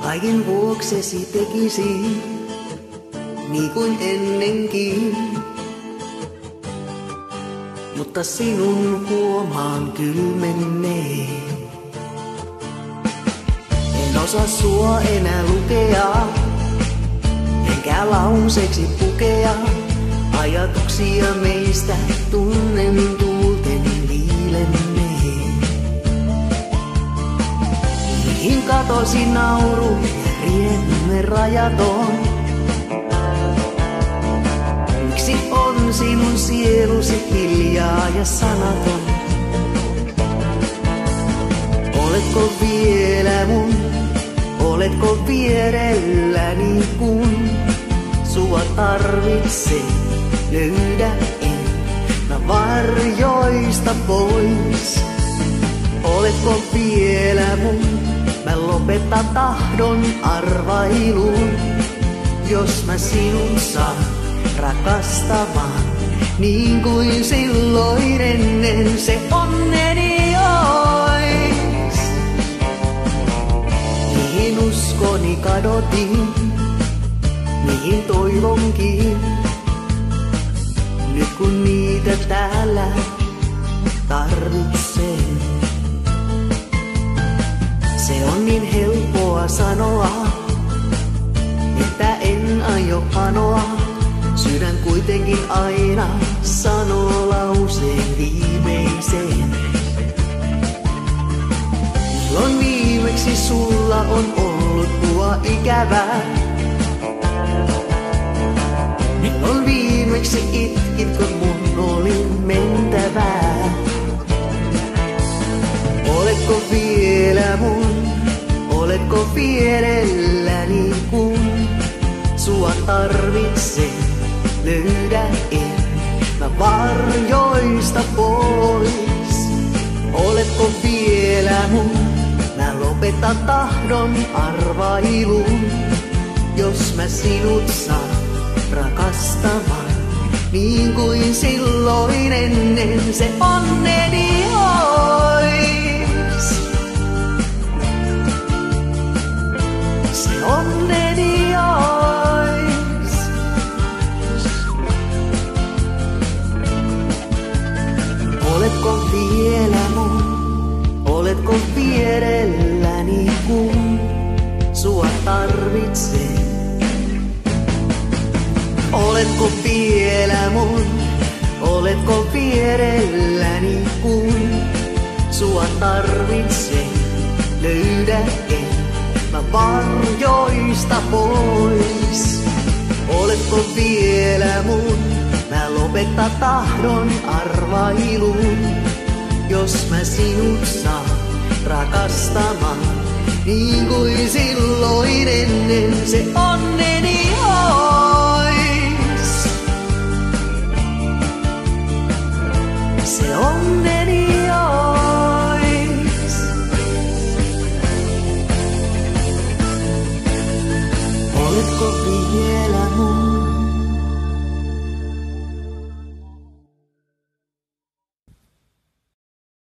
Kaiken vuoksesi tekisin, niin kuin ennenkin. Mutta sinun huomaan kylmenneen. En osaa sua enää lukea, enkä lauseeksi pukea. Ajatuksia meistä tunnen tuulten viilenneen. Mihin katosi nauru ja riemumme rajaton? Miksi on sinun sielusi hiljaa ja sanaton? Oletko vielä mun? Oletko vierelläni kun sua tarvitsee? Löydä en mä varjoista pois. Oletko vielä mun? Mä lopetan tahdon arvailuun. Jos mä sinun saan rakastamaan, niin kuin silloin ennen se onneni ois. Mihin uskoni kadotin, mihin toivonkin, nyt kun niitä täällä tarvitsen. Se on niin helppoa sanoa, että en aio anoa. Sydän kuitenkin aina sanoo lauseen viimeisen. Milloin viimeksi sulla on ollut mua ikävää? Milloin viimeksi itkit, kun mun oli mentävää? Oletko vielä mun? Oletko vierelläni kun sua tarvitsen? Löydä en mä varjoista pois. Oletko vielä mun? Mä lopetan tahdon arvailuun. Jos mä sinut saan rakastamaan, niin kuin silloin ennen se onneni ois. Se onneni ois. Oletko vielä mun? Oletko vierelläni kun sua tarvitsee? Oletko vielä mun? Oletko vierelläni kun sua tarvitsee? Löydä en mä varjoista pois. Oletko vielä mun? Mä lopetan tahdon arvailuun. Jos mä sinut saan rakastamaan, niin kuin silloin ennen se onneni ois. Se onneni ois. Oletko vielä mun?